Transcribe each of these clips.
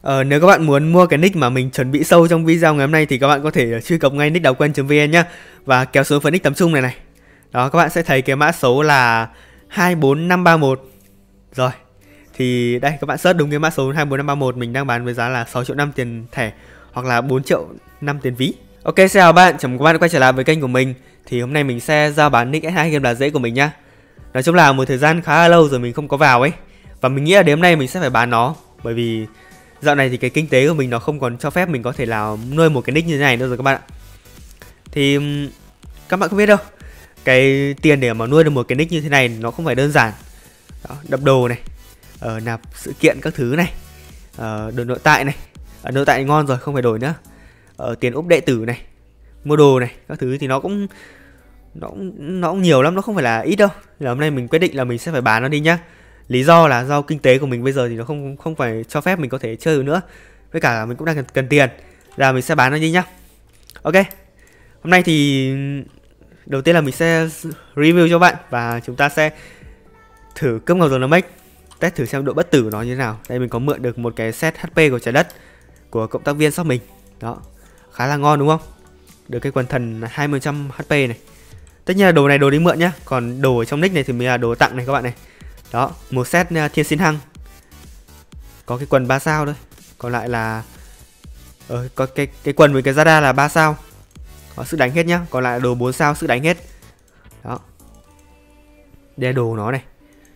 Nếu các bạn muốn mua cái nick mà mình chuẩn bị sâu trong video ngày hôm nay thì các bạn có thể truy cập ngay nickdaoquen.vn nhá. Và kéo xuống phần nick tấm trung này này. Đó, các bạn sẽ thấy cái mã số là 24531. Rồi. Thì đây, các bạn search đúng cái mã số 24531 mình đang bán với giá là 6 triệu 5 tiền thẻ hoặc là 4 triệu 5 tiền ví. Ok, xin chào các bạn, chào mừng các bạn quay trở lại với kênh của mình. Thì hôm nay mình sẽ giao bán nick S2 game là dễ của mình nhá. Nói chung là một thời gian khá là lâu rồi mình không có vào ấy. Và mình nghĩ là đến hôm nay mình sẽ phải bán nó. Bởi vì dạo này thì cái kinh tế của mình nó không còn cho phép mình có thể là nuôi một cái nick như thế này nữa rồi các bạn ạ. Thì các bạn không biết đâu, cái tiền để mà nuôi được một cái nick như thế này nó không phải đơn giản. Đó, đập đồ này, nạp sự kiện các thứ này, đồ nội tại này. Nội tại ngon rồi không phải đổi nữa. Tiền úp đệ tử này, mua đồ này, các thứ thì nó cũng nhiều lắm, nó không phải là ít đâu. Là hôm nay mình quyết định là mình sẽ phải bán nó đi nhá. Lý do là do kinh tế của mình bây giờ thì nó không phải cho phép mình có thể chơi được nữa. Với cả mình cũng đang cần tiền, là mình sẽ bán nó đi nhá. Ok. Hôm nay thì đầu tiên là mình sẽ review cho bạn và chúng ta sẽ thử cấp ngọc dòng make, test thử xem độ bất tử nó như thế nào. Đây mình có mượn được một cái set HP của trái đất của cộng tác viên shop mình. Đó, khá là ngon đúng không? Được cái quần thần 20% HP này. Tất nhiên là đồ này đồ đi mượn nhá. Còn đồ ở trong nick này thì mới là đồ tặng này các bạn này. Đó, một set thiên xin hăng. Có cái quần 3 sao thôi. Còn lại là có cái quần với cái Zada là 3 sao. Có sức đánh hết nhá. Còn lại là đồ 4 sao sức đánh hết. Đó. Đây là đồ nó này.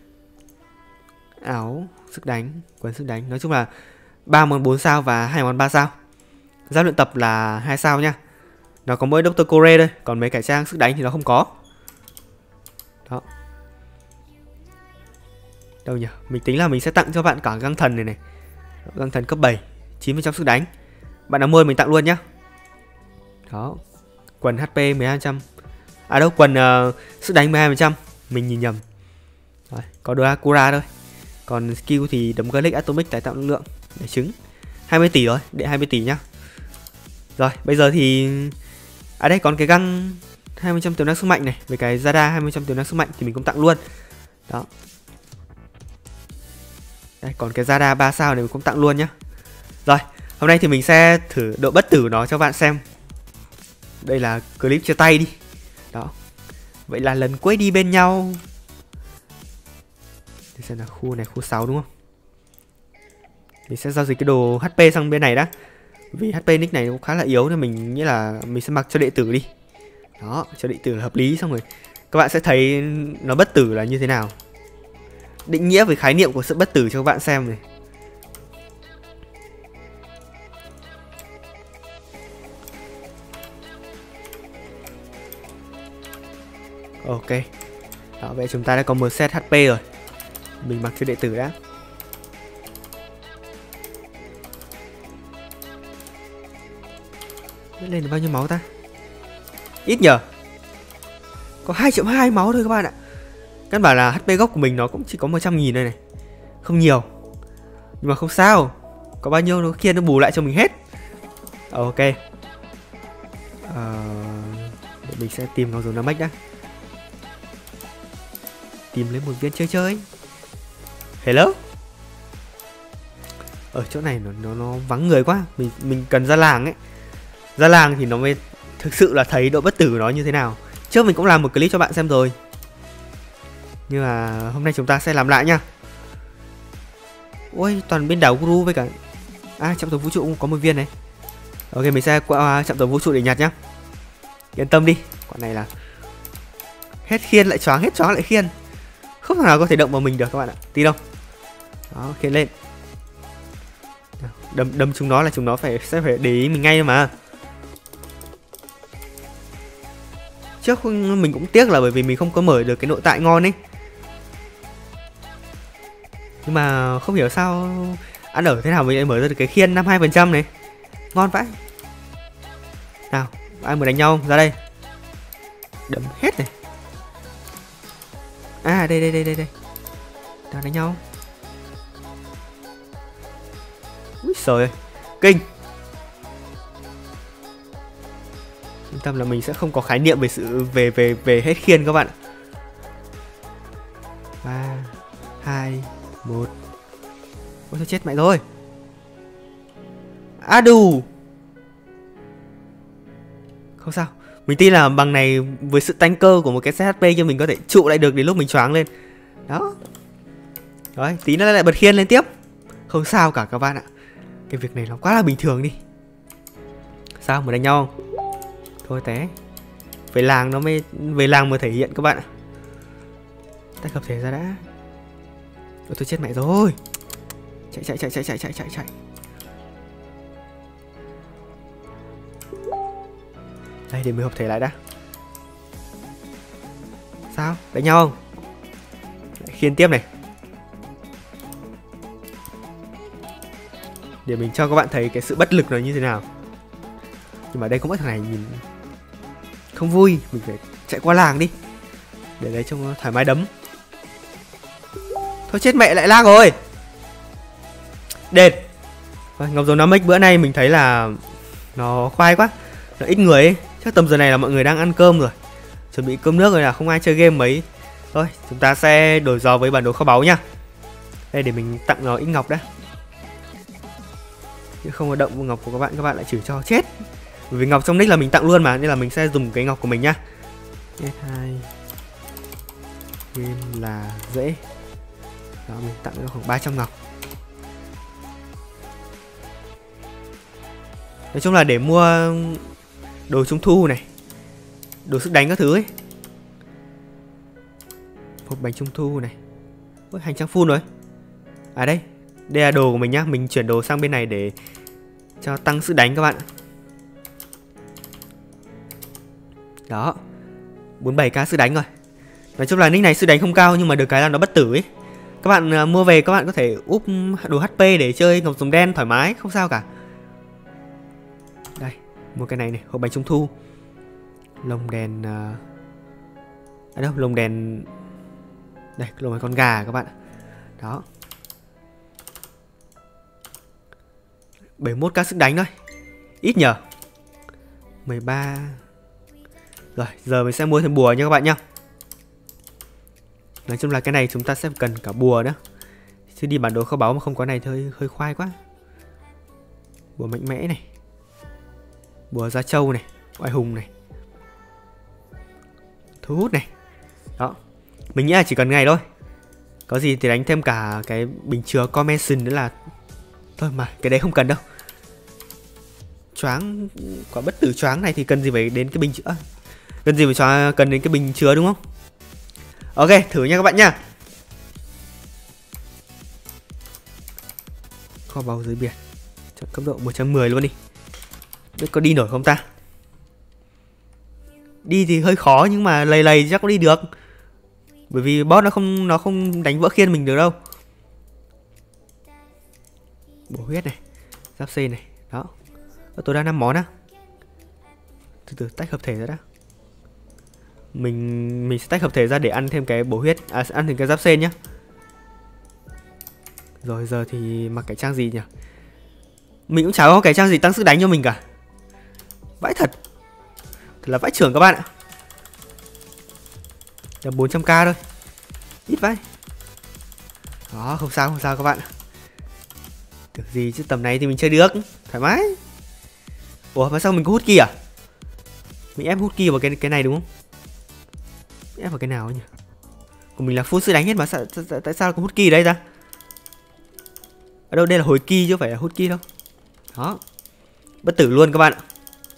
Áo sức đánh, quần sức đánh. Nói chung là 3 món 4 sao và 2 món 3 sao. Giáp luyện tập là 2 sao nhá. Nó có mỗi Dr. Core thôi. Còn mấy cải trang sức đánh thì nó không có. Đó. Đâu nhỉ? Mình tính là mình sẽ tặng cho bạn cả găng thần này này. Găng thần cấp 7, 90% sức đánh. Bạn nào mua mình tặng luôn nhá. Đó. Quần HP 1200. À đâu, quần sức đánh 12%. Mình nhìn nhầm. Rồi, có đồ Akura thôi. Còn skill thì đấm Garlic Atomic tái tạo năng lượng để trứng. 20 tỷ rồi, để 20 tỷ nhá. Rồi, bây giờ thì đây còn cái găng 20% tiềm năng sức mạnh này, với cái Zada 20% tiềm năng sức mạnh thì mình cũng tặng luôn. Đó. Đây, còn cái Zada 3 sao này mình cũng tặng luôn nhá. Rồi, hôm nay thì mình sẽ thử độ bất tử nó cho bạn xem. Đây là clip chia tay đi. Đó. Vậy là lần cuối đi bên nhau. Để xem là khu này khu 6 đúng không? Mình sẽ giao dịch cái đồ HP sang bên này đã. Vì HP nick này cũng khá là yếu nên mình nghĩ là mình sẽ mặc cho đệ tử đi. Đó, cho đệ tử là hợp lý. Xong rồi các bạn sẽ thấy nó bất tử là như thế nào. Định nghĩa với khái niệm của sự bất tử cho các bạn xem này. Ok. Đó, vậy chúng ta đã có một set HP rồi. Mình mặc cho đệ tử đã. Lên được bao nhiêu máu ta? Ít nhờ. Có 2,2 triệu máu thôi các bạn ạ. Căn bản là HP gốc của mình nó cũng chỉ có 100.000 đây này. Không nhiều. Nhưng mà không sao. Có bao nhiêu nó kia nó bù lại cho mình hết. Ok. Mình sẽ tìm ngọc dòng Namek đã. Tìm lấy một viên chơi. Hello. Ở chỗ này nó vắng người quá. Mình cần ra làng ấy. Ra làng thì nó mới thực sự là thấy độ bất tử nó như thế nào. Trước mình cũng làm một clip cho bạn xem rồi. Nhưng mà hôm nay chúng ta sẽ làm lại nha. Ôi, toàn bên đảo Guru với cả trọng tàu vũ trụ cũng có một viên này. Ok, mình sẽ qua trọng tàu vũ trụ để nhặt nhá. Yên tâm đi, quả này là hết khiên lại choáng, hết choáng lại khiên. Không thể nào có thể động vào mình được các bạn ạ. Tin không? Đó, khiên lên. Đâm chúng nó là chúng nó sẽ phải để ý mình ngay mà. Trước mình cũng tiếc là bởi vì mình không có mở được cái nội tại ngon ấy. Nhưng mà không hiểu sao ăn ở thế nào mình lại mở ra được cái khiên 52% này. Ngon vãi. Nào, ai muốn đánh nhau không? Ra đây. Đấm hết này. Đây. Đang đánh nhau. Úi giời ơi, kinh. Yên tâm là mình sẽ không có khái niệm về sự về hết khiên các bạn. 3, 2, 1. Ôi thôi chết mẹ rồi. Đù. Không sao. Mình tin là bằng này với sự tanh cơ của một cái set HP cho mình có thể trụ lại được đến lúc mình choáng lên. Đó. Rồi, tí nữa lại bật khiên lên tiếp. Không sao cả các bạn ạ. Cái việc này nó quá là bình thường đi. Sao, muốn đánh nhau không? Thôi té. Về làng nó mới thể hiện các bạn ạ. Tách hợp thể ra đã. Ôi, tôi chết mẹ rồi. Chạy. Đây, để mình hợp thể lại đã. Sao? Đánh nhau không? Lại khiên tiếp này. Để mình cho các bạn thấy cái sự bất lực nó như thế nào. Nhưng mà đây có mỗi thằng này nhìn không vui. Mình phải chạy qua làng đi, để đấy trông thoải mái đấm. Thôi chết mẹ, lại lag rồi. Đệt. Ngọc Dầu Nam Ích bữa nay mình thấy là nó khoai quá. Nó ít người ấy. Chắc tầm giờ này là mọi người đang ăn cơm rồi, chuẩn bị cơm nước rồi, là không ai chơi game mấy. Thôi chúng ta sẽ đổi giò với bản đồ kho báu nha. Đây, để mình tặng nó ít ngọc đã. Chứ không có động ngọc của các bạn lại chửi cho chết. Bởi vì ngọc trong nick là mình tặng luôn mà, nên là mình sẽ dùng cái ngọc của mình nhá. S2 game là dễ. Đó, mình tặng nó khoảng 300 ngọc. Nói chung là để mua đồ trung thu này, đồ sức đánh các thứ ấy. Hộp bánh trung thu này. Ôi, hành trang full rồi. Đây là đồ của mình nhá. Mình chuyển đồ sang bên này để cho tăng sức đánh các bạn. Đó, 47k sức đánh rồi. Nói chung là nick này sức đánh không cao, nhưng mà được cái là nó bất tử ấy. Các bạn mua về các bạn có thể úp đồ HP để chơi ngọc rồng đen thoải mái, không sao cả. Đây, mua cái này này, hộp bánh trung thu. Lồng đèn đâu, lồng đèn. Đây, lồng đèn con gà các bạn. Đó, 71k sức đánh thôi. Ít nhờ. 13. Rồi, giờ mình sẽ mua thêm bùa nha các bạn nhá. Nói chung là cái này chúng ta sẽ cần cả bùa nữa. Chứ đi bản đồ kho báu mà không có này thôi hơi khoai quá. Bùa mạnh mẽ này, bùa da trâu này, oai hùng này, thu hút này. Đó, mình nghĩ là chỉ cần ngày thôi. Có gì thì đánh thêm cả cái bình chứa Commenson nữa là thôi, mà cái đấy không cần đâu. Choáng, quả bất tử choáng này thì cần gì phải đến cái bình chứa. Cần gì phải cần đến cái bình chứa đúng không? Ok, thử nha các bạn nha. Kho báu dưới biển, cho cấp độ 110 luôn đi. Biết có đi nổi không ta? Đi thì hơi khó, nhưng mà lầy chắc có đi được. Bởi vì boss nó không đánh vỡ khiên mình được đâu. Bổ huyết này, giáp C này. Đó, tôi đang 5 món á. Từ từ tách hợp thể ra đã. Mình sẽ tách hợp thể ra để ăn thêm cái bổ huyết, ăn thêm cái giáp sen nhá. Rồi giờ thì mặc cái trang gì nhỉ? Mình cũng chả có cái trang gì tăng sức đánh cho mình cả. Vãi thật. Thật là vãi trưởng các bạn ạ. Là 400k thôi. Ít vãi. Đó, không sao các bạn. Được gì chứ, tầm này thì mình chơi được thoải mái. Ủa mà sao mình có hút kia à? Mình ép hút kia vào cái này đúng không? Ép vào cái nào nhỉ? Của mình là full sức đánh hết mà tại sao có hút kỳ đây ta? Ở đâu, đây là hồi kỳ chứ không phải là hút kỳ đâu. Đó, bất tử luôn các bạn ạ.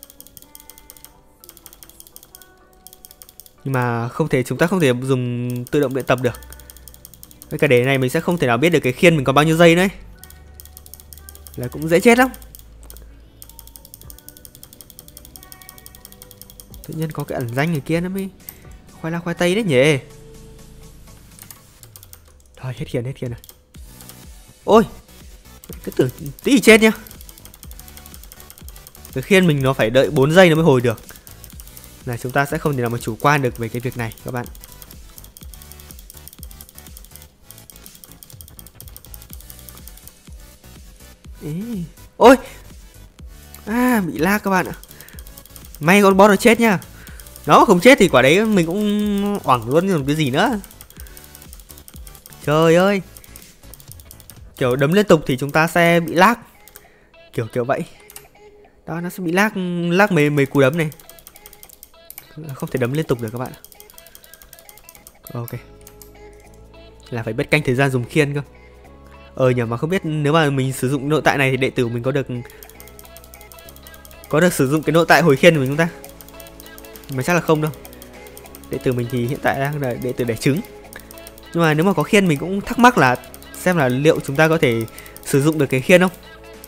Nhưng mà chúng ta không thể dùng tự động luyện tập được. Với cả đề này mình sẽ không thể nào biết được cái khiên mình còn bao nhiêu giây nữa ấy. Là cũng dễ chết lắm. Tự nhiên có cái ẩn danh người kia nó mới khoai la khoai tây đấy nhỉ. Thôi hết khiên rồi. Ôi, cứ tưởng tí thì chết nhá. Cái khiên mình nó phải đợi 4 giây nó mới hồi được. Là chúng ta sẽ không thể nào mà chủ quan được về cái việc này các bạn. Ôi, bị lag các bạn ạ. May con boss nó chết nha. Nó không chết thì quả đấy mình cũng oảng luôn như cái gì nữa. Trời ơi, kiểu đấm liên tục thì chúng ta sẽ bị lag. Kiểu vậy. Đó, nó sẽ bị lag mấy cú đấm này. Không thể đấm liên tục được các bạn. Ok. Là phải biết canh thời gian dùng khiên cơ. Nhờ mà không biết nếu mà mình sử dụng nội tại này thì đệ tử mình có được sử dụng cái nội tại hồi khiên của mình không ta? Mà chắc là không đâu. Đệ tử mình thì hiện tại đang là đệ tử đẻ trứng. Nhưng mà nếu mà có khiên mình cũng thắc mắc là xem là liệu chúng ta có thể sử dụng được cái khiên không.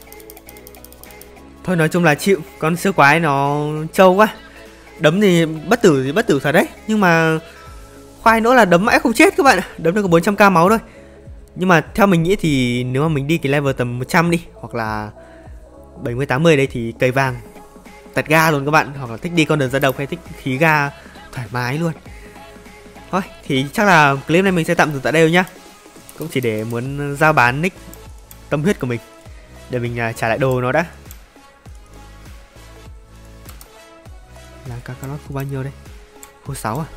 Thôi nói chung là chịu. Con siêu quái nó trâu quá. Đấm thì bất tử thật đấy. Nhưng mà khoai nữa là đấm mãi không chết các bạn ạ. Đấm được có 400k máu thôi. Nhưng mà theo mình nghĩ thì nếu mà mình đi cái level tầm 100 đi, hoặc là 70-80 đây thì cây vàng tạt ga luôn các bạn. Hoặc là thích đi con đường ra độc hay thích khí ga thoải mái luôn. Thôi thì chắc là clip này mình sẽ tạm dừng tại đây thôi nhá. Cũng chỉ để muốn giao bán nick tâm huyết của mình, để mình trả lại đồ nó đã. Là các nó khu bao nhiêu đây? Khu 6 à?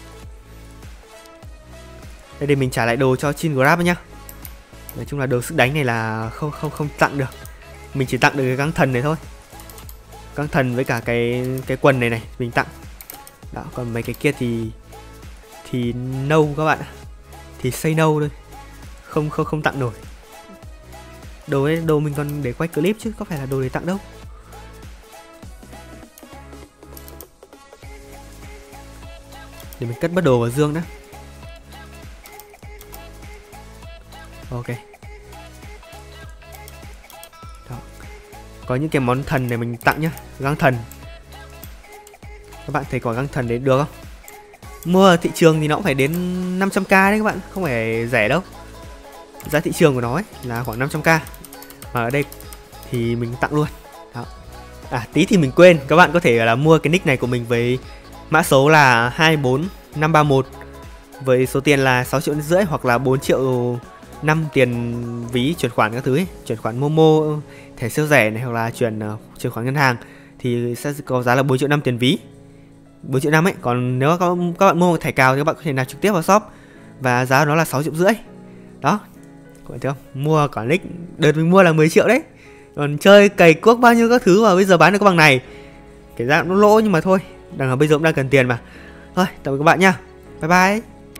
Đây để mình trả lại đồ cho Chin Grab nhá. Nói chung là đồ sức đánh này là không tặng được. Mình chỉ tặng được cái găng thần này thôi. Găng thần với cả cái quần này mình tặng. Đó, còn mấy cái kia thì no các bạn ạ. Thì say no thôi. Không tặng nổi. Đồ mình còn để quay clip chứ có phải là đồ để tặng đâu. Để mình cất bắt đồ vào dương đã. Ok. Đó. Có những cái món thần này mình tặng nhá. Găng thần. Các bạn thấy quả găng thần đấy được không? Mua ở thị trường thì nó cũng phải đến 500k đấy các bạn. Không phải rẻ đâu. Giá thị trường của nó ấy là khoảng 500k. Mà ở đây thì mình tặng luôn. Đó. Tí thì mình quên. Các bạn có thể là mua cái nick này của mình với mã số là 24531 với số tiền là 6,5 triệu hoặc là 4,5 triệu tiền ví chuyển khoản các thứ ấy. Chuyển khoản Momo, thẻ siêu rẻ này, hoặc là chuyển khoản ngân hàng thì sẽ có giá là 4,5 triệu tiền ví, 4,5 triệu ấy. Còn nếu các bạn mua một thẻ cào thì các bạn có thể nạp trực tiếp vào shop và giá của nó là 6,5 triệu. Đó, các bạn thấy không? Mua cả nick đợt mình mua là 10 triệu đấy. Còn chơi cày cuốc bao nhiêu các thứ mà bây giờ bán được có bằng này. Kể ra nó lỗ nhưng mà thôi, đằng nào bây giờ cũng đang cần tiền mà. Thôi, tạm biệt các bạn nha. Bye bye.